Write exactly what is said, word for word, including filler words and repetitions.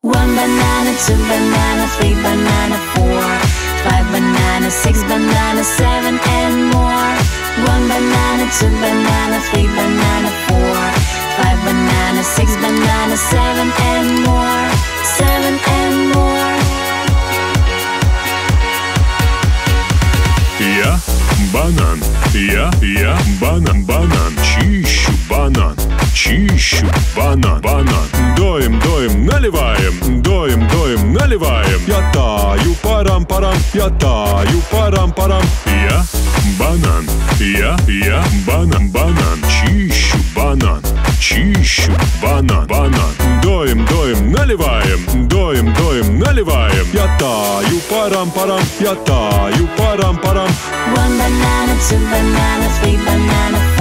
One banana, two banana, three banana, four, five banana, six banana, seven and more. One banana, two banana, three banana, four, five banana, six banana, seven and more. Seven and more. Я банан, я, я банан, банан, чищу банан, чищу банан, банан. Доем, доем, наливаем, доем, доем, наливаем. Я таю, парам-парам, я таю, парам-парам. Я банан, я, я банан, банан, чищу банан, чищу банан, банан. Доем, доем, наливаем, доем, доем, наливаем. Я таю, парам-парам, я таю, парам-парам. One banana, two banana, three banana,